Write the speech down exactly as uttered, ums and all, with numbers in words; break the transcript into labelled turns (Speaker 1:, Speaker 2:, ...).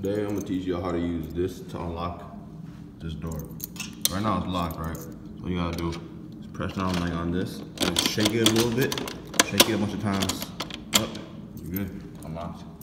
Speaker 1: Today I'm gonna teach you how to use this to unlock this door. Right now it's locked, right? All you gotta do is press down like on this, and shake it a little bit, shake it a bunch of times. Up, you're good, unlocked.